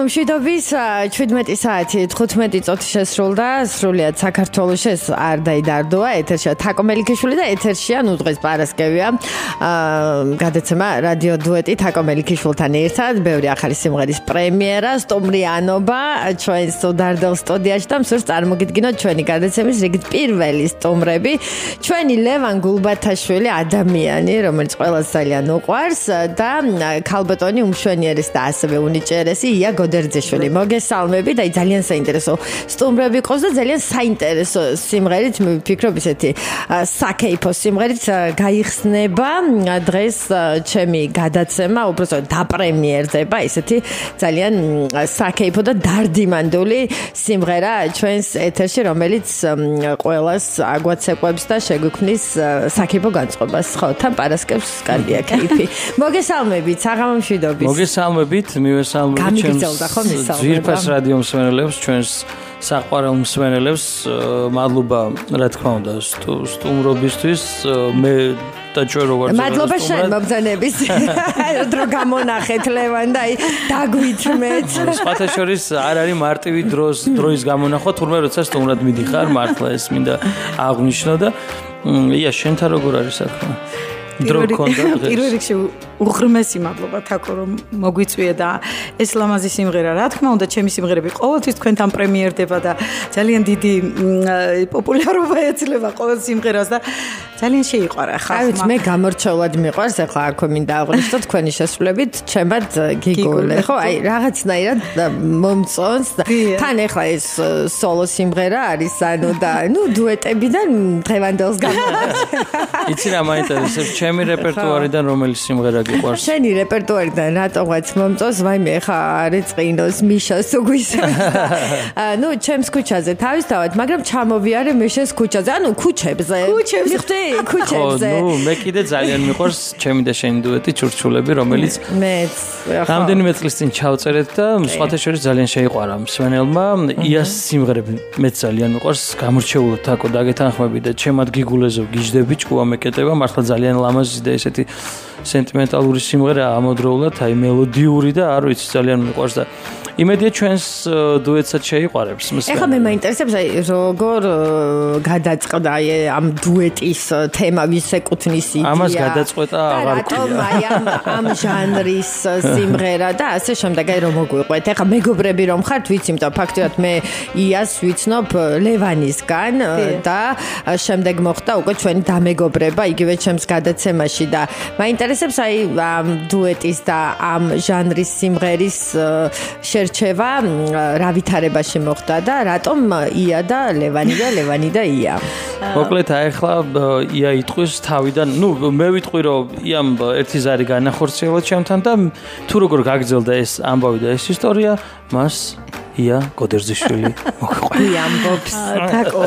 მშვიდობის 17 საათი 15 წუთი შესრულდა სრულიად საქართველოში ეს არ დაიდარდოა ეთერშია თაკომელიქიშვილი და ეთერშია ნუ დღეს პარასკევია გადაცემა რადიო დუეტი თაკომელიქიშვილთან ერთად ბევრი ახალი სიმღერის პრემიერა სტუმრიანობა ჩვენს დარდელ სტუდიაში და მსურს წარმოგიდგინოთ ჩვენი გადაცემის რიგით პირველი სტუმრები ჩვენი ლევან გულბათაშვილი ადამიანი რომელიც ყველას ძალიან უყვარს და ქალბატონი უმშვენიერესი და ასევე უნიჭერესი ია გოდერძიშვილი მოგესალმები და ძალიან საინტერესო სტუმრები ყავს და ძალიან საინტერესო სიმღერით ვფიქრობ ისეთი საკეიფო სიმღერით გაიხსნება დღეს ჩემი გადაცემა უბრალოდ დაპრემიერდება ისეთი ძალიან საკეიფო და დარდიმანდული სიმღერა ჩვენს ეთერში რომელიც ყველას აგვაცეკვებს და შეგვიქმნის საკეიფო განწყობას ხო თან პარასკევს კარგია კეიფი მოგესალმებით საღამომშვიდობის მოგესალმებით მივესალმებით ძვირფას რადიო მსმენელებს ჩვენს საყვარელ მსმენელებს მადლობა რა თქმა უნდა სტუმრობისთვის მე და ჩვენ როგორც მადლობა შენ მობრძანების დრო გამონახეთ ლევან და დაგვითმეთ სხვათა შორის არ არის მარტივი დროის გამონახვა თურმე როცა სტუმრად მიდიხარ მართლა ეს მინდა აღვნიშნო და ია შენთან როგორ არის საქმე პირველ რიგში უღრმესი მადლობა თაკო რომ მოგვიწვია და ეს ლამაზი სიმღერა რა თქმა უნდა ჩემი სიმღერები ყოველთვის თქვენთან პრემიერდება და ძალიან დიდი პოპულარობა ეძლევა ყოველ სიმღერას და ძალიან შეიყვარა ხალხმა. მე გამორჩეულად მიყვარს ახლა არ მინდა აღვნიშნო თქვენი შესრულებით ჩემად გიგოლე ხო აი რაღაცნაირად მომწონს თან ახლა ეს სოლო სიმღერა არის ანუ და ნუ დუეტებიდან დღევანდელს გამოვაჩენ. იცი რა მაინტერესებს ჩემი რეპერტუარიდან რომელი სიმღერა გიყვარს? შენი რეპერტუარიდან რატოღაც მომწონს ვაიმე ხა არის წინოს მიშას უგვისება. ნუ ჩემს ქუჩაზე თავისთავად მაგრამ ჩამოვიარე მეშეს ქუჩაზე ანუ ქუჩებზე. მიხდი ქუჩებზე. ნუ მე კიდე ძალიან მიყვარს ჩემი და შენი დუეტი ჩურჩულები რომელიც მეც რამდენიმე წლის წინ ჩავწერეთ და სხვათა შორის ძალიან შეიყვარა მსმენელმა იას სიმღერები მეც ძალიან მიყვარს გამორჩეულად თაკო დაგეთანხმები და ჩემად გიგულეზე გიждები ჭკუა მეკეტება მართლა ძალიან ლამაზი და ესეთი სენტიმენტალური სიმღერა ამოდროულად აი მელოდიური და არ ვიცი ძალიან მიყვარს და იმედია ჩვენს დუეტსაც შეიყვარებს მსმენელს. ეხლა მე მაინტერესებს აი როგორ გადაწყდა აი ამ დუეტის თემა ვის ეკუთვნის იდეა. ამას გადაწყვეტა აღარ გვქონდა. აი ამ ჟანრის სიმღერა და ასე შემდეგ აი რომ მოგვიყვეთ. ეხლა მეგობრები რომ ხართ ვიცი, იმიტომ ფაქტობრივად მე იას ვიცნობ ლევანისგან და შემდეგ მოხდა უკვე ჩვენი დამეგობრება იგივე ჩემს გადაცემაში და მაინტერესებს აი ამ დუეტის და ამ ჟანრის სიმღერის შერჩევა რა ვითარებაში მოხდა და რატომ ია და ლევანი და ლევანი და ია. მოკლედ ახლა ია იტყვის თავიდან, ნუ მე ვიტყვი რომ იამ ერთი ზარი განახორციელა ჩემთან და თუ როგორ გაგრძელდა ეს ამბავი და ეს ისტორია, მას ია გოდერძიშვილი მოყვარს. ამბობს თაკო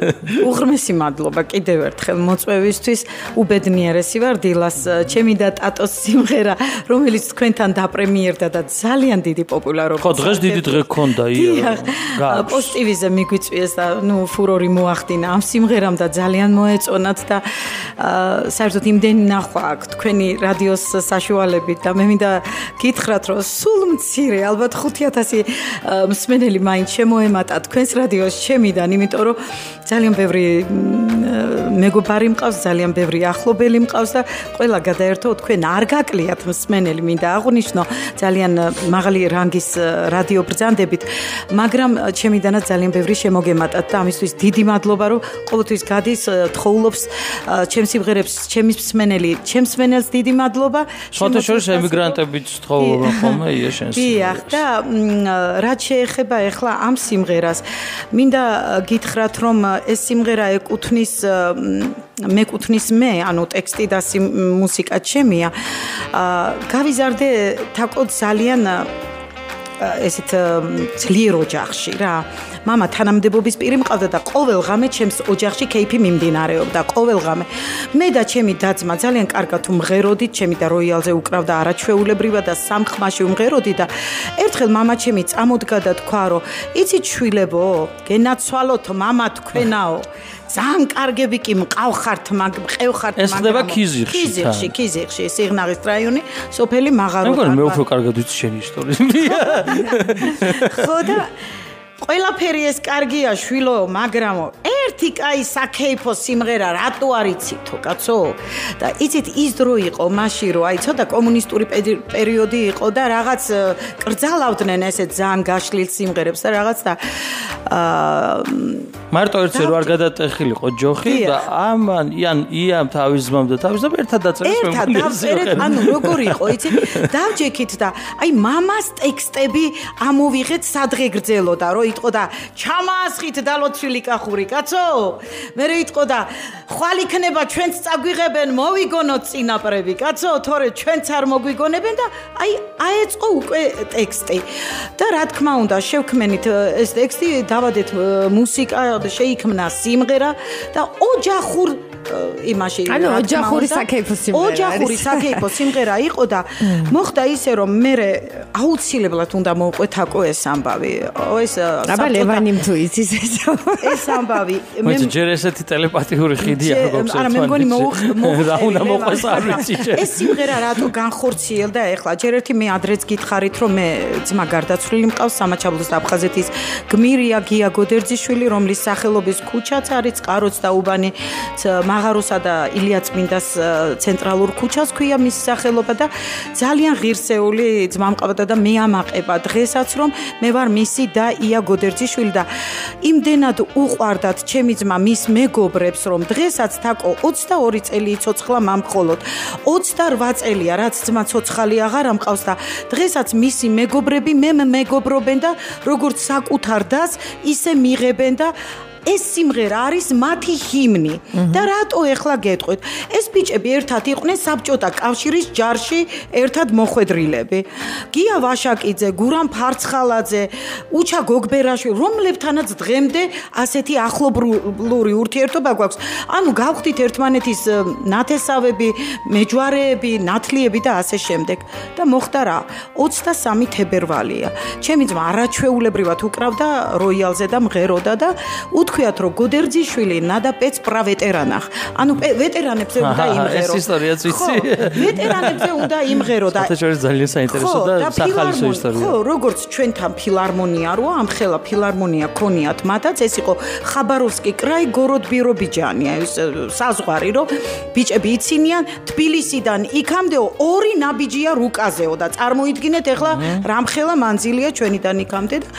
უღრმესი მადლობა კიდევ ერთხელ მოწვევისთვის უბედნიერესი ვარ დილას ჩემი და ტატოს სიმღერა რომელიც თქვენთან დაპრემიერდა და ძალიან დიდი პოპულარობა ხო დღეს დიდი დღე გქონდა ია პოსტივიზე მიგვიწვიეს და ნუ ფურორი მოახდინა ამ სიმღერამ და ძალიან მოეწონათ და საერთოდ იმდენი ნახვა აქვს თქვენი რადიოს საშუალებით და მე მინდა გითხრათ რომ სულ მცირე ალბათ 5000 მსმენელი მაინც შემოემატა თქვენს რადიოს ჩემიდან, იმიტომ რომ ძალიან ბევრი მეგობარი მყავს, ძალიან ბევრი ახლობელი მყავს და ყველა გადაერთო თქვენ არ გაკლიათ მსმენელი, მინდა აღვნიშნო ძალიან მაღალი რანგის რადიო ბრძანდებით, მაგრამ ჩემიდანაც ძალიან ბევრი შემოგემატათ და ამისთვის დიდი მადლობა, რომ ყოველთვის გადის, თხოვლობს ჩემს სიმღერებს, ჩემის მსმენელი, ჩემს მსმენელს დიდი მადლობა. სხვათა შორის ემიგრანტებიც თხოვლობენ ხოლმე იაშენს. დიახ და რაც შეეხება ახლა ამ სიმღერას მინდა გითხრათ რომ ეს სიმღერა მეკუთვნის მე ანუ ტექსტი და მუსიკა ჩემია გავიზარდე თაკო ძალიან ესეთ ძლიერ ოჯახში რა მამა თანამდებობის პირი მყავდა და ყოველ ღამე ჩემს ოჯახში კეიფი მიმდინარეობდა ყოველ ღამე მე და ჩემი დაძმა ძალიან კარგად უმღეროდით ჩემი და როიალზე უკრავდა არაჩვეულებრივად და სამხმაში უმღეროდით და ერთხელ მამა ჩემი წამოდგა და თქვა რომ იცით შვილებო გენაცვალოთ მამა თქვენაო ძალიან კარგები კი მყავხართ, მყევხართ, მაგრამ ეს ხდება ქიზიხში. ქიზიხში, სიღნაღის რაიონი, სოფელი მაღაროთი. მეგონი მე უფრო კარგად ვიცი შენი ისტორია. ხო და ყველაფერი ეს კარგია შვილო, მაგრამ ერთი კაი საქეიფო სიმღერა რატო არ იცითო, კაცო? და იცით ის დრო იყო მაშინ, რომ აი ცოტა კომუნისტური პერიოდი იყო და რაღაც კრძალავდნენ ესე ძალიან გაშლილ სიმღერებს და რაღაც და მარტო ერთზე რო არ გადატეხილიყო ჯოხი და ამან იან თავის ძმამ და თავის ძმამ ერთად დაწერეს მე. ანუ როგორი იყო, იცი? დავჯექით და აი მამას ტექსტები ამოვიღეთ სადღეგრძელო და რო იტყო და ჩამაასხით დალოცვილი კახური, კაცო? მე იტყო და ხვალ იქნება ჩვენც წაგვიღებენ, მოვიგონოთ წინაპრები, კაცო? თორე ჩვენც არ მოგვიგონებენ და აი აეწყო უკვე ტექსტი. და რა თქმა უნდა, შევქმენით ეს ტექსტი, დავადეთ მუსიკა, შეიქმნა სიმღერა და ოჯახურ იმაში ანუ ოჯახური საქეიფო სიმღერა. ოჯახური საქეიფო სიმღერა იყო და მოხდა ისე რომ მე აუცილებლად უნდა მოვყვე თაკო ეს ამბავი. ეს აბა ლევანი თუ იცის ეს ამბავი. მე ჯერ ესეთი ტელეპათიური ხიდია როგორც ერთმანეთში. არა მე მგონი რა უნდა მოყვეს არ ვიცი. ეს სიმღერა რატო განხორციელდა ეხლა? ჯერ ერთი მე ადრეც გითხარით რომ მე ძმა გარდაცვლილი მყავს სამაჩაბლოს და აფხაზეთის გმირია გია გოდერძიშვილი, რომლის სახელობის ქუჩაც არის წყაროც და უბანი მაღაროსა და ილიაწმინდას ცენტრალურ ქუჩას ქვია მის სახელობა და ძალიან ღირსეული ძმა მყავდა და მე ამაყება დღესაც რომ მე ვარ მისი და ია გოდერძიშვილი და იმდენად უყვარდათ ჩემი ძმა მის მეგობრებს რომ დღესაც თაკო 22 წელი იცოცხლა მამხოლოდ 28 წელია რაც ძმა ცოცხალი აღარ ამყავს და დღესაც მისი მეგობრები მე მეგობრობენ და როგორც საკუთარ დას ისე მიღებენ და ეს სიმღერა არის მათი ჰიმნი და რატო ეხლა გეტყვით ეს ბიჭები ერთად იყვნენ საბჭოთა კავშირის ჯარში ერთად მოხვედრილები გია ვაშაკიძე გურამ ფარცხალაძე უჩა გოგბერაშვილი რომლებთანაც დღემდე ასეთი ახლობლური ურთიერთობა გვაქვს ანუ გავხდით ერთმანეთის ნათესავები მეჯვარეები ნათლიები და ასე შემდეგ და მოხდა რა 23 თებერვალია ჩემი ძმა არაჩვეულებრივად უკრავდა როიალზე და მღეროდა და თქვიათ რომ გოდერძიშვილი ნადაპეც პრავეტერანახ ანუ ვეტერანებზე უნდა იმღერო ეს ისტორიაც ვიცი ვეტერანებზე უნდა იმღერო და ეს ძალიან საინტერესო და სახალისო ისტორია ხო როგორც ჩვენთან ფილარმონია როა ამ ხელა ფილარმონია ქონიათ მათაც ეს იყო ხაბაროვსკი კრაი გოროდბირობიჯანია ეს საზღვარი რომ ბიჭები იცინიან თბილისიდან იქამდეო ორი ნაბიჯია რუკაზეო და წარმოიდგინეთ ეხლა რამხელა მანძილია ჩვენიდან იქამდე და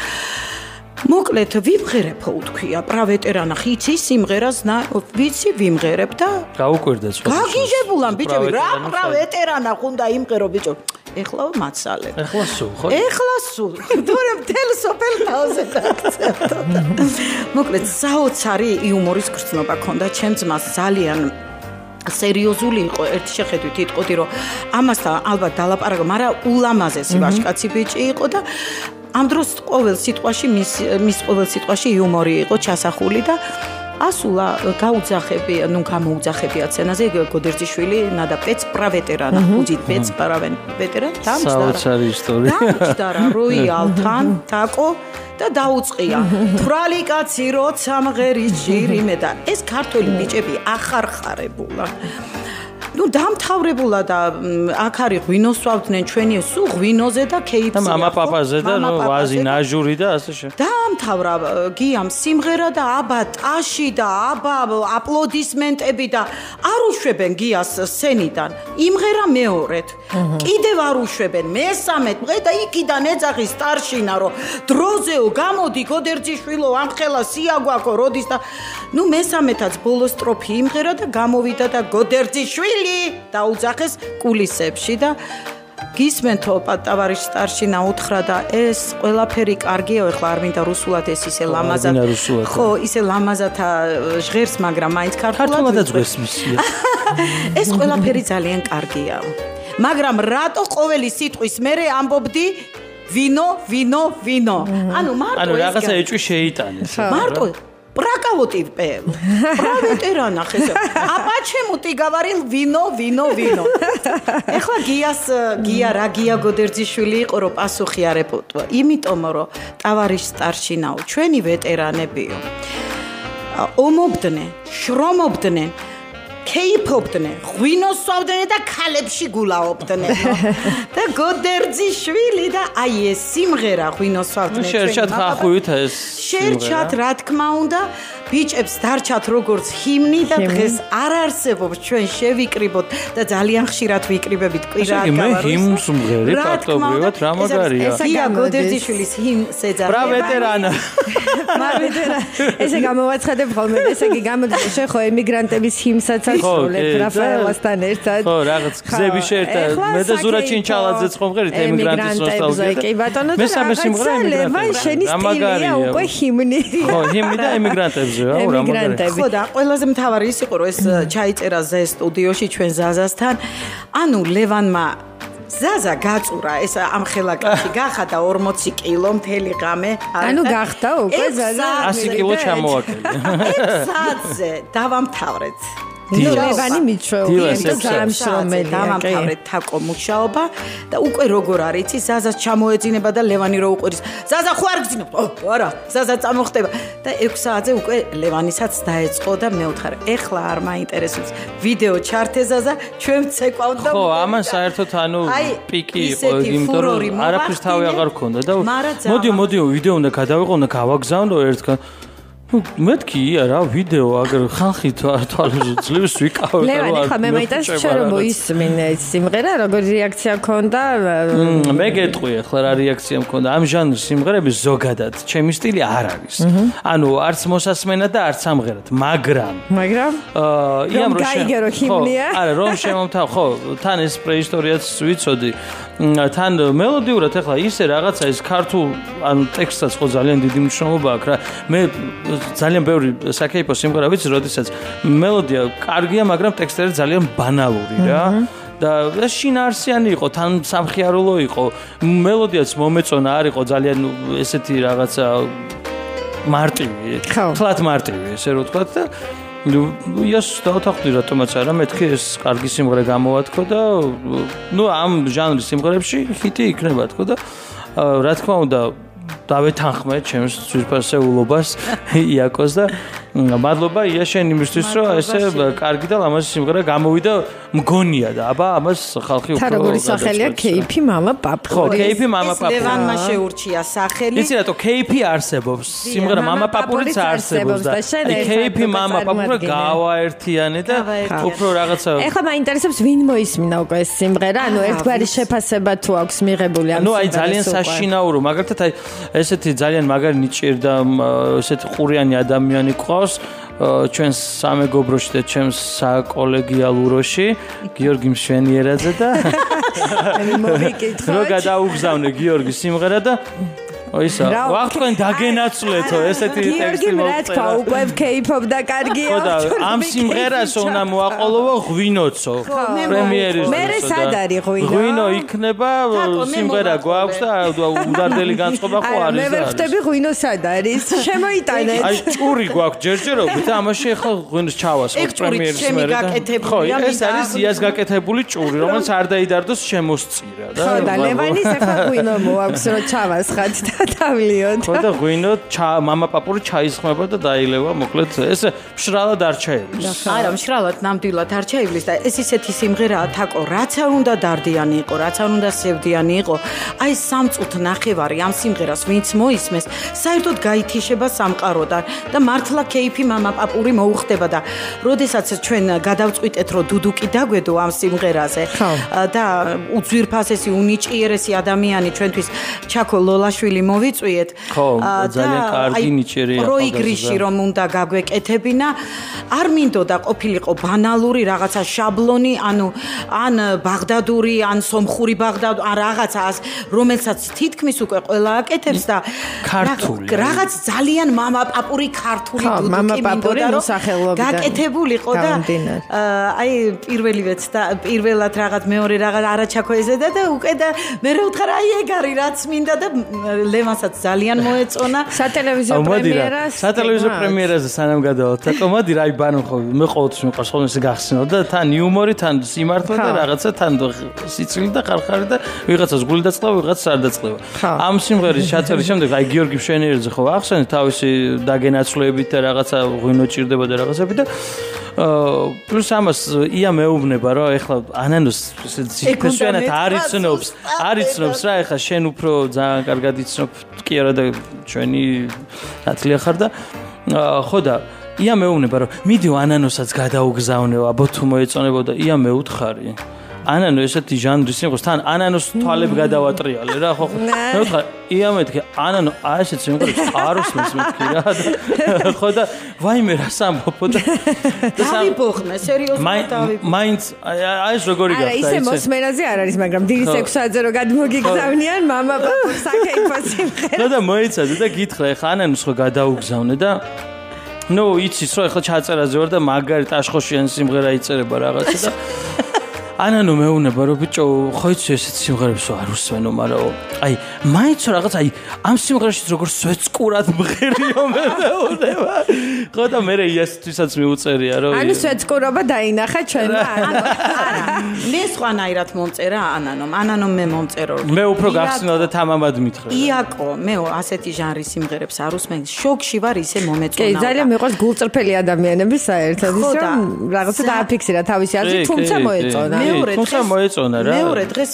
მოკლედ ვიმღერებო თქვია პრავეტერანა ხიცი სიმღერას ვიცი ვიმღერებ და გაუკვირდა სხვა გაგიჟებულან ბიჭები რა პრავეტერანა უნდა იმღერო ბიჭო ეხლა მაცალებ ეხლა სულ ხო ეხლა სულ თორე მთელ სოფელ თავზე დაგწევდა მოკლედ საოცარი იუმორის გრძნობა ქონდა ჩემ ძმას ძალიან სერიოზული იყო ერთი შეხედვით იტყოდი რომ ამასთან ალბათ დალაპარაკო მაგრამ ულამაზესი ვაჟკაცი ბიჭი იყო და ამ დროს ყოველ სიტყვაში მის ყოველ სიტყვაში იუმორი იყო ჩასახული და ასულა გაუძახები ნუ გამოუძახებია სცენაზე გოდერძიშვილი ნადაპეც პრავეტერანა უძით პეც პრავეტერან საოცარი ისტორია დამჭდარა როიალთან თაკო და დაუწყია თვრალი კაცი როცა მღერის ჟირიმე და ეს ქართველი ბიჭები ახარხარებულა ну დამთავრებულა და აქ არის ღვინოს ვავდნენ ჩვენი სუ ღვინოზე და ქეიფზე და мама პაპაზე და ვაზი ნაჟური და ასე შე დამთავრა გიამ სიმღერა და აბა ტაში და აბა აპლოდისმენტები და არ უშვებენ გიას სცენიდან იმღერა მეორედ კიდევ არ უშვებენ მესამედ და იქიდან ეძახის სტარშინა რომ დროზეო გამოდი გოდერძიშვილო ამხელა სიაგვაკო როდის და ну მესამედაც ბოლოს სტროფი იმღერა და გამოვიდა და გოდერძიშვილი დაუძახეს კულისებში და გისმენთო პატავარიშ სტარშინა უთხრა და ეს ყველაფერი კარგია ეხლა არ მინდა რუსულად ეს ისე ლამაზად ხო ისე ლამაზად ჟღერს მაგრამ მაინც ქართულადაც გვესმისია ეს ყველაფერი ძალიან კარგია მაგრამ რატო ყოველი სიტყვის მერე ამბობდი ვინო ანუ მარტო რაღაცა ეჭვი შეიტანეს მარტო პრაკავოტივ პრავეტერანა ხესა აპაჩემუ ტიგავარილ ვინო ეხლა გია რა გია გოდერძიშვილი იყო რომ პასუხი არ ეპოვა იმიტომ რომ ტავარიშ სტარშინაო ჩვენი ვეტერანებიო ომობდნენ, შრომობდნენ, ქეიფობდნენ, ღვინოსვავდნენ და ქალებში გულაობდნენ. და გოდერძიშვილი და აი ეს სიმღერა ღვინოსვავდნენ. შერჩათ ხახუით ეს შერჩათ, რა თქმა უნდა, ბიჭებს დარჩათ როგორც ჰიმნი და დღეს არ არსებობს ჩვენ შევიკრიბოთ და ძალიან ხშირად ვიკრიბებით კვირა გავაროს. მე ჰიმნს ვმღერი ფაქტობრივად რა მაგარია. ია გოდერძიშვილის ჰიმნს ეძახება. ბრა ვეტერანა. ესე გამოვაცხადებ ხოლმე, ესე იგი გამოდის შენ ხო ემიგრანტების ჰიმნსაც ასრულებ რაფაელასთან ერთად. ხო, რაღაც გზები შეერთა. მე და ზურა ჩინჩალაძეც ხო ვღერით ემიგრანტის ნოსტალგია. კი ბატონო, მესამე სიმღერა ლევან შენი სტილია უკვე ჰიმნი. ხო, ჰიმნი და ემიგრანტებზე. ხო და ყველაზე მთავარი ის იყო რომ ეს ჩაიწერა ზე სტუდიოში ჩვენ ზაზასთან. ანუ ლევანმა ზაზა გაწურა ეს ამ ხელაკაში გახადა 40 კილო მთელი ღამე. ანუ გახდა უკვე ზაზა 100 კილო ჩამოაკელე. საათზე დავამთავრეთ. ლევანი მიჩვეულებს და გამშრომელი დავამთავრეთ თაკო მუშაობა და უკვე როგორ არის იცი ზაზას ჩამოეძინება და ლევანი რო უყურის ზაზა ხო არ გძინებ არა ზაზა წამოხდება და 6 საათზე უკვე ლევანისაც დაეწყო და მე ვთხარ ეხლა არ მაინტერესებს ვიდეო ჩართე ზაზა ჩვენ ცეკვავთ და ხო ამან საერთოდ ანუ პიკი იყო იმიტომ რომ არაფერს თავი აღარ ქონდა და მოდი ვიდეო უნდა გადავიყო და გავაგზავნო ერთგან მეთქია რა ვიდეო აგერ ხალხი თვალებს ძლივს ვიკავებ და რა ხა მე მაინტერესებს ჩვენ რომ მოისმინე სიმღერა როგორი რეაქცია ქონდა მე გეტყვი ახლა რა რეაქცია მქონდა ამ ჟანრის სიმღერების ზოგადად ჩემი სტილი არ არის ანუ არც მოსასმენად და არც ამღერად მაგრამ იამ რომ გაიგერო ჰიმნია არა რომ შემომთავ ხო თან ეს პრეისტორიაც ვიცოდი თან მელოდიურად ახლა ისე რაღაცა ის ქართულ ანუ ტექსტსაც ხო ძალიან დიდი მნიშვნელობა აქვს რა მე ძალიან ბევრი საკეიფო სიმღერა ვიცი, როდესაც მელოდია კარგია, მაგრამ ტექსტები ძალიან ბანალური რა. და შინაარსიანი იყო, თან სამხიარულო იყო. მელოდიაც მომეწონა არ იყო ძალიან ესეთი რაღაცა მარტივი. თლათ მარტივი, ესე რომ ვთქვა და იას დავთანხმდი რატომაც არა, მეთქი ეს კარგი სიმღერა გამოვათქო და ნუ ამ ჟანრის სიმღერებში ჰიტი იქნება თქო და რა თქმა უნდა დავეთანხმე ჩემს ფასეულობას იაკოს და მადლობა ია შენ იმისთვის რომ ესე კარგი და ლამაზი სიმღერა გამოვიდა მგონია და აბა ამას ხალხი უფრო როგორი სახელია კეიფი მამა პაპური ხო კეიფი მამა პაპური ლევანმა შეურჩია სახელი იცი რატო კეიფი არსებობს სიმღერა მამა პაპურიც არსებობს და კეიფი მამა პაპური გავაერთიანე და უფრო რაღაცა ეხლა მაინტერესებს ვინ მოისმინა უკვე ეს სიმღერა ანუ ერთგვარი შეფასება თუ აქვს მიღებული ამ სიმღერას ნუ აი ძალიან საშინაურო მაგალითად აი ესეთი ძალიან მაგარი ნიჭიერ და ესეთი ყურიანი ადამიანი ყავს ჩვენს სამეგობროში და ჩემს საკოლეგიალუროში გიორგი მშვენიერაძე და რო გადაუგზავნე გიორგის სიმღერა და ისა ვახ თქვენ დაგენაცვლეთო ესეთი ტექსტი მოწერა უკვე ვკეიფობ და კარგია ხო და ამ სიმღერას უნდა მოაყოლო ღვინოცო პრემიერის მე სად არის ღვინო იქნება სიმღერა გვაქვს და უდარდელი განწყობა ხო არის მე ვერ ხვდები ღვინო სად არის შემოიტანეთ აი ჭური გვაქვს ჯერჯერობით ამაში ახლა ღვინოს ჩავას პრემიერის მერე ხო ეს არის იას გაკეთებული ჭური რომელიც არ დაიდარდოს შემოსწირა და ხო და ლევანის ახლა ღვინო მოაქვს რომ ჩავასხათ დავლიოთ. ხო და ღვინო მამა პაპური ჩაისხმება და დაილევა, მოკლედ ეს მშრალად არ ჩაივლის. არა, მშრალად ნამდვილად არ ჩაივლის და ეს ისეთი სიმღერაა თაკო, რაც არ უნდა დარდიანი იყო, რაც არ უნდა სევდიანი იყო. აი სამწუთ ნახევარი ამ სიმღერას ვინც მოისმეს, საერთოდ გაითიშება სამყაროდან და მართლა კეიფი მამა პაპური მოუხდება და როდესაც ჩვენ გადავწყვიტეთ რომ დუდუკი დაგვედო ამ სიმღერაზე და უძვირფასესი უნიჭიერესი ადამიანი ჩვენთვის ჩაკო ლოლაშვილი მოვიწვიეთ ძალიან კარგი ნიჭიერია პროიგრიში რომ უნდა გაგვეკეთებინა არ მინდოდა ყოფილიყო ბანალური რაღაცა შაბლონი ანუ ან ბაღდადური ან სომხური ბაღდად ან რაღაცა რომელსაც თითქმის უკვე ყველა აკეთებს და ქართული რაღაც ძალიან მამა პაპური ქართული მამა პაპური მოსახელობიდან გაკეთებულიყო და აი პირველივეც და პირველად რაღაც მეორე რაღაც არაჩაკო ეზედა და უკვე და მე რა ვთქარ აი ეგ არის რაც მინდა და ჩემასაც ძალიან მოეწონა სატელევიზიო პრემიერას სატელევიზიო პრემიერაზე სანამ გადავალთ თაკო მოდი რა იბანო ხო მე ყოველთვის მიყვარს ხოლმე ესე გახსნილ და თან იუმორი თან სიმართლე და რაღაცა თან სიცილი და ხარხარი და ვიღაცას გული დაწყდება ვიღაცას არ დაწყდება ამ სიმღერის ჩაწერის შემდეგ აი გიორგი მშვენიერიძე ხო ახსენეთ თავისი დაგენაცვლებით და რაღაცა ღვინო ჭირდება და რაღაცები და პლუს ამას ია მეუბნება რომ ეხლა ანანოს სიფესვიანად არიცნობს რა ეხლა შენ უფრო ძალიან კარგად იცნობ კი არა და ჩვენი ნათლია ხარ და ხო და ია მეუბნება რომ მიდიო ანანოსაც გადაუგზავნეო აბა თუ მოეწონებოდა ია მეუთხარი ანანო ესეთი ჟანრის სიმღერას თან ანანოს თვალები გადავატრიალე რა ხო მე ვთქვა ია მეთქი ანანო აი ესეთ სიმღერას არ უსმენს მეთქი რა ხო და ვაიმე რა სამბობო და დავიბოხნა სერიოზულად დავიბოხნა მაინც აი ეს როგორი გახდა ისე მოსმენაზე არ არის მაგრამ დილის 6-ზე რო გადმოგიგზავნიან მამა პაპა საკეიფო სიმღერა და მოიცადე და გითხრა ეხა ანანოს ხო გადაუგზავნე და ნუ იცის რომ ეხლა ჩაწერაზე ვარ და მაგარი ტაშხოშიანი სიმღერა იწერება რაღაცა და ანანო მეუბნება რომ ბიჭო ხო იცი ესეთ სიმღერებს არ უსმენო მაგრამ აი მაინც რაღაც აი ამ სიმღერაშიც როგორ სვეცკურად მღერიო მე მეუბნება ხო და მე იასთვისაც მიუწერია რომ ანუ სვეცკურობა დაინახა ჩვენმა არა მე სხვანაირად მომწერა ანანომ მე მომწერო მე უფრო გახსნა და თამამად მითხრა იაკო მე ასეთი ჟანრის სიმღერებს არ უსმენ შოკში ვარ ისე მომეწონა კი ძალიან მიყვარს გულწრფელი ადამიანები საერთოდ ის რომ რაღაცა დააფიქსირა თავისი აზრი თუმცა მოეწონა თუმცა მოეწონა რა მეორე დღეს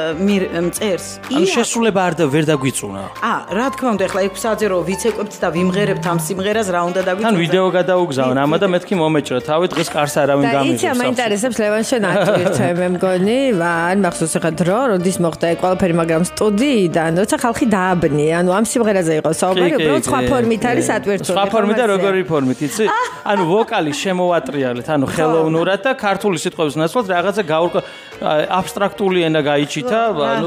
მწერს ანუ შესრულება არ და ვერ დაგვიწუნა რა თქმა უნდა ახლა 6 საათზე რომ ვიცეკვებთ და ვიმღერებთ ამ სიმღერას რა უნდა დაგვიწუნა თან ვიდეო გადაუგზავნა ამა და მეთქი მომეჭრა თავი დღეს კარს არავინ გამიღებს და იცი მაინტერესებს ლევან შენ აქტივირთვე მე მგონი არ მახსოვს ახლა დრო როდის მოხდა ეს ყველაფერი მაგრამ სტუდიიდან როცა ხალხი დააბნია ანუ ამ სიმღერაზე იყო საუბარი უბრალოდ სხვა ფორმით არის ატვირთული სხვა ფორმით და როგორი ფორმით იცი ანუ ვოკალი შემოვატრიალეთ ანუ ხელოვნურად და ქართული სიტყვების ნაცვლად რაღაცა გაურკვა აბსტრაქტული ენა გაიჩითა ანუ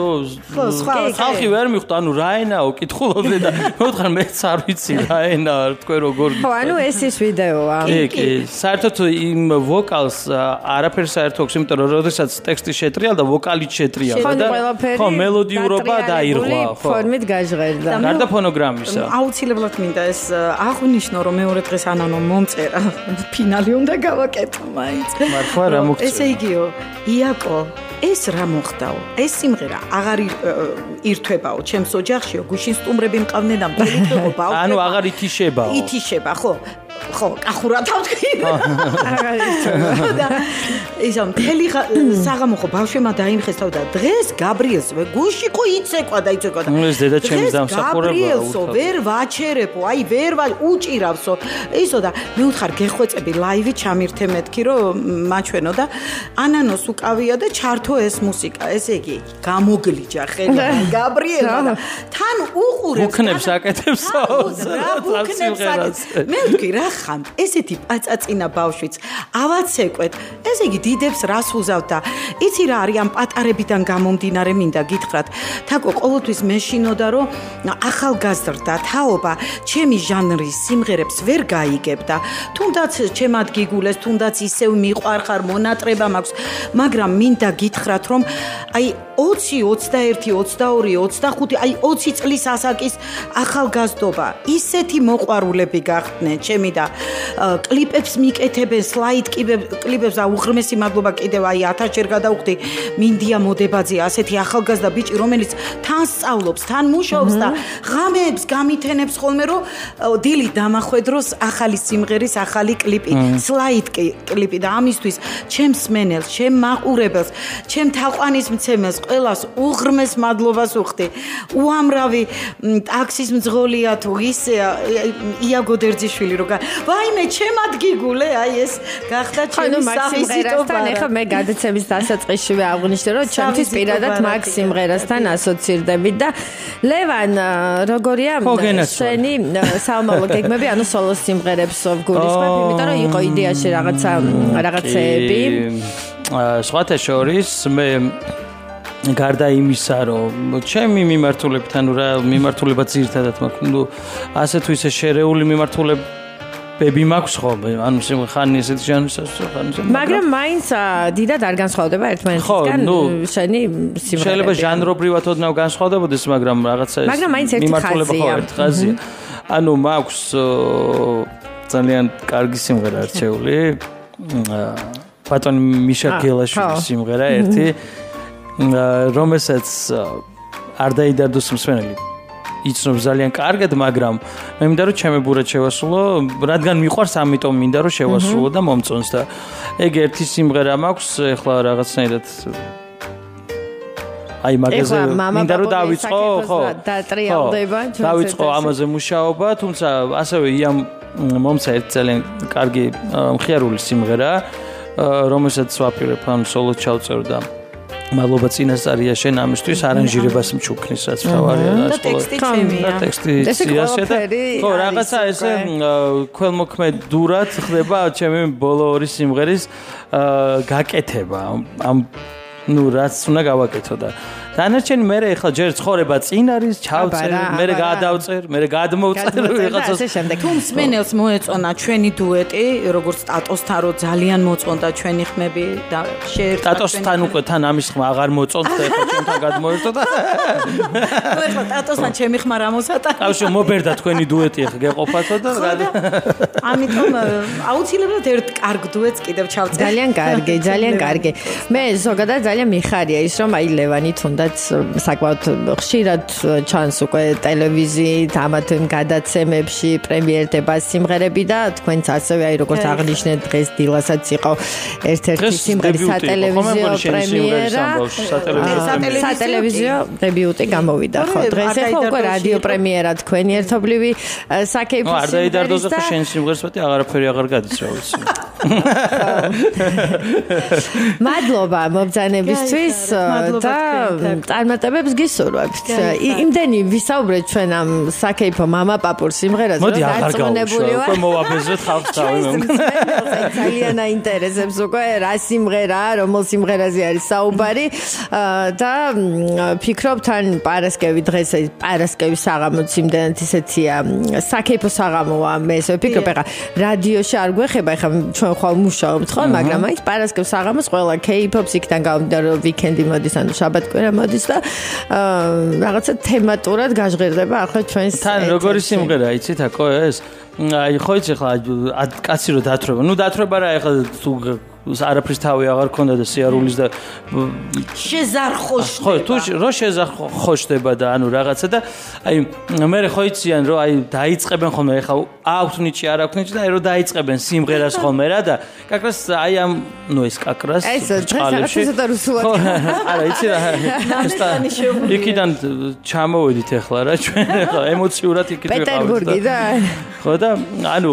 ხალხი ვერ მიხვდა ანუ რა ენაო კითხულობდნენ და მოვთხარ მეც არ ვიცი რა ენა თქვენ როგორ ხო ანუ ეს ის ვიდეოა კი საერთოდ იმ ვოკალს არაფერს საერთო აქვს იმიტომ რომ როდესაც ტექსტი შეტრიალ და ვოკალიც შეტრიალ და ხო მელოდიურობა დაირღვა ხო ფორმით გაჟღერდა გარდა ფონოგრამისა აუცილებლად მინდა ეს აღვნიშნო რომ მეორე დღეს ანანო მომწერა ფინალი უნდა გავაკეთო მაინც მართლა რა მოგწევ ესე იგიო იაკო ეს რა მოხდაო ეს სიმღერა აღარ ირთვებაო ჩემს ოჯახშიო გუშინ სტუმრები მყავდნენ და მტკივილო ბავშვი ანუ აღარ ითიშება ხო კახურა თავთქი აღარ ირთვება და ისა მთელი საღამო ხო ბავშვებმა დაიმხეს თავ და დღეს გაბრიელს გუში ყო იცეკვა და ეს დედა ჩემს დამსახურებაა გაბრიელსო ვერ ვაჩერებო აი ვერ უჭირავსო ისო და მე ვთხარ გეხვეწები ლაივი ჩამირთე მეთქი რომ მაჩვენო და ანანოს უკავია და ჩართო ეს მუსიკა ესე იგი გამოგლიჯა ხელა გაბრიელა და თან უყურებს ბუქნებს აკეთებსო მე ვთქვი რა ხან ესეთი პაწაწინა ბავშვიც ავაცეკვეთ ესე იგი დიდებს რას უზავთ და იცი რა არის ამ პატარებიდან გამომდინარე მინდა გითხრათ თაკო ყოველთვის მეშინოდა რომ ახალგაზრდა თაობა ჩემი ჟანრის სიმღერებს ვერ გაიგებდა თუნდაც ჩემად გიგულეს თუნდაც ისევ მიყვარხარ მონატრება მაქვს მაგრამ მინდა გითხრათ რომ აი 20, 21, 22, 25, აი 20 წლის ასაკის ახალგაზრდობა ისეთი მოყვარულები გახდნენ ჩემი და კლიპებს მიკეთებენ სლაიდ კლიპებს და უღრმესი მადლობა კიდევ აი 1000 ჯერ გადავხდი მინდია მოდებაძე ასეთი ახალგაზრდა ბიჭი რომელიც თან სწავლობს თან მუშაობს და ღამეებს გამითენებს ხოლმე რომ დილით დამახვედროს ახალი სიმღერის ახალი კლიპი სლაიდ კლიპი და ამისთვის ჩემს მენელს ჩემ მაყურებელს ჩემ თაყვანისმცემელს ყველას უღრმეს მადლობას ვუხდი. უამრავი ტაქსის მძღოლია თუ ისე ია გოდერძიშვილი როგა. ვაიმე, ჩემად გიგულე, აი ეს გახდა ჩემი სახისიტობა. ეხლა მე გადაცემის დასაწყისშივე აღვნიშნე, რომ ჩემთვის პირადად მაგ სიმღერასთან ასოცირდებით და ლევან, როგორია შენი საომავლო გეგმები, ანუ სოლო სიმღერებს ვგულისხმებ, იმიტომ რომ იყო იდეაში რაღაცეები. სხვათა შორის მე გარდა იმისა, რომ ჩემი მიმართულებთან რა მიმართულება ძირთადად მაქვს, ну, ასე თუ ისე შერეული მიმართულება ბები მაქვს ხოლმე, ანუ ხანი ესეთი ჟანრის მაგრამ მაინც დიდად არ განსხვავდება ერთმანეთისგან შენი სიმღერები. შეიძლება ჟანრობრივად ოდნავ განსხვავდებოდეს, მაგრამ რაღაცა ეს მაინც ერთი ხაზია. ანუ მაქვს ძალიან კარგი სიმღერა არჩეული. ბატონი მიშა გელაშვილის სიმღერა ერთი, რომელსაც არ დაიდარდოს მსმენელი. იცნობ ძალიან კარგად, მაგრამ მე მინდა რომ ჩემი ბურად შევასრულო, რადგან მიყვარს, ამიტომ მინდა რომ შევასრულო და მომწონს და ეგ ერთი სიმღერა მაქვს, ეხლა რაღაცნაირად აი მაგაზე მინდა რომ დავიწყო, ხო? დატრიალდება ჩვენ. დავიწყო ამაზე მუშაობა, თუმცა ასევე იამ მომცა ერთ ძალიან კარგი მხიარული სიმღერა, რომელსაც ვაპირებ ან სოლო ჩავწერ და მადლობა წინასწარია შენ ამისთვის არანჟირებას მჩუქნის რაც თავარია და ტექსტი ჩემია. ტექსტი სიასე და ხო რაღაცა ესე ქველმოქმედურად ხდება ჩემი ბოლო ორი სიმღერის გაკეთება ამ ნუ რაც უნდა გავაკეთო და დანარჩენი მე ეხლა ჯერ ცხოვრება წინ არის ჩავწერ მე გადავწერ მე გადმოვწერ რაღაცას თუ მსმენელს მოეწონა ჩვენი დუეტი როგორც სტატოსთან რო ძალიან მოწონდა ჩვენი ხმები და შეერთდა სტატოსთან უკვე თან ამის ხმა აღარ მოწონს და ეხლა ჩვენთან გადმოერთო და ეხლა სტატოსთან ჩემი ხმა რა მოსატა თავში მობერდა თქვენი დუეტი ეხლა გეყოფათო და ამიტომ აუცილებლად ერთ კარგ დუეტს კიდევ ჩავწერ ძალიან კარგი მე ზოგადად ძალიან მიხარია ის რომ აი ლევანი თუნდაც საკმაოდ ხშირად ჩანს უკვე ტელევიზიით, ამათ გადაცემებში პრემიერდება სიმღერები და თქვენც ასევე აი როგორც აღნიშნეთ დღეს დილასაც იყო ერთ-ერთი სიმღერის სატელევიზიო პრემიერა, სატელევიზიო დებიუტი გამოვიდა ხო დღეს ხო უკვე რადიო პრემიერა თქვენი ერთობლივი საკეიფო არ დაიდარდოზე ხო შენ სიმღერს მეტი აღარაფერი აღარ გადის რა ვიცი მადლობა მობრძანებისთვის და წარმატებებს გისურვებთ. იმდენი ვისაუბრეთ ჩვენ ამ საკეიფო мама პაპურ სიმღერაზე, რომ დარწმუნებული ვარ. უკვე მოვაბეზრეთ ხალხს თავი მე. ძალიან აინტერესებს უკვე რა სიმღერა, რომელ სიმღერაზე არის საუბარი და ფიქრობ თან პარასკევი დღეს პარასკევის საღამოც იმდენად ისეთია საკეიფო საღამოა მე ესე ვფიქრობ ახლა რადიოში არ გვეხება ახლა ჩვენ ხვალ მუშაობთ ხო მაგრამ აი პარასკევის საღამოს ყველა კეიფობს იქიდან გამომდინარე რომ ვიკენდი მოდის ანუ შაბათ-კვირა მოდის და რაღაცა თემატურად გაჟღერდება ახლა ჩვენს თან როგორი სიმღერა იცით აკო ეს აი ხო იცი ახლა კაცი რო დათრობა ნუ დათრობა რა ახლა თუ არაფრის თავი აღარ ქონდა და სიარულის და შეზარხოშდება ხო თუ რო შეზარხოშდება და ანუ რაღაცა და აი მე ხო იციან რომ აი დაიწყებენ ხოლმე ახლა აქვთ ნიჭი არ აქვთ ნიჭი და აი რო დაიწყებენ სიმღერას ხოლმე რა და კაკრას აი ამ ნუ ეს კაკრას ჭყალებში არა იცი რა იქიდან ჩამოვედით ახლა რა ჩვენ ახლა ემოციურად იქით ვიყავით პეტერბურგი და ხო და ანუ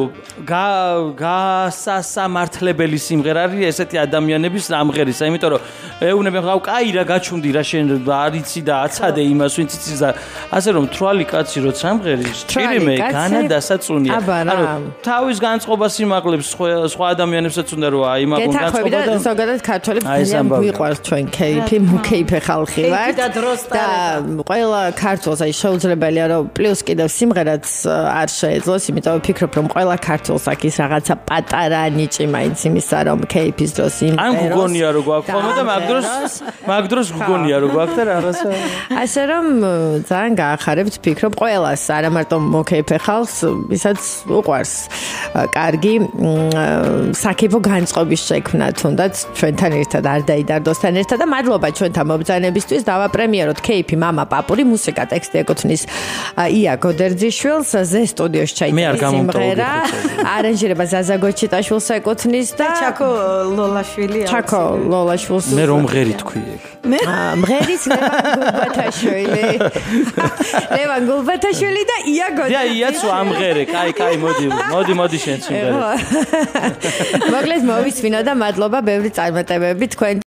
გასასამართლებელი სიმღერა არის ესეთი ადამიანების ამღერისა, იმიტომ რომ ეუბნებიან ხა კაი რა გაჩუნდი რა შენ არიცი და აცადე იმას ვინც იცის და ასე რომ თვალი კაცი რო სამღერის ჭირიმე განადასაწუნია. ანუ თავის განწყობას იმაღლებს სხვა ადამიანებსაც უნდა რომ აიმაღლონ განწყობა და ზოგადად ქართველებს ძალიან გვიყვარს ჩვენ კეიფი, მუკეიფე ხალხი ვართ და ყველა ქართველს აი შეუძლებელია რომ პლუს კიდევ სიმღერაც არ შეეძლოს, იმიტომ ვფიქრობ რომ ყველა ქართველს აქ ის რაღაცა პატარა ნიჭი მაინც იმისა რომ კეიფის დროს იმ ან გგონია რომ გვაქვს ხოლმე და მაგ დროს გგონია რომ გვაქვს და რაღაცა ასე რომ ძალიან გაახარებთ ფიქრობ ყველას არა მარტო მოკეიფე ხალხს ვისაც უყვარს კარგი საკეიფო განწყობის შექმნა თუნდაც ჩვენთან ერთად არ დაიდარდოსთან ერთად და მადლობა ჩვენთან მობრძანებისთვის დავაპრემიეროთ კეიფი мама პაპური მუსიკა ტექსტი ეკუთვნის ია გოდერძიშვილს ზე სტუდიოში ჩაიწერა სიმღერა არანჟირება ზაზა გოჩიტაშვილს ეკუთვნის და ჩაკო ლოლაშვილი ჩაკო ლოლაშვილს მე რომ მღერი თქვი ეგ მე მღერის გულბათაშვილი ლევან გულბათაშვილი და ია გოდერძიშვილი და იაც ამღერე კაი მოდი შენ სიმღერა მოკლედ მოვისმინო და მადლობა ბევრი წარმატებები თქვენ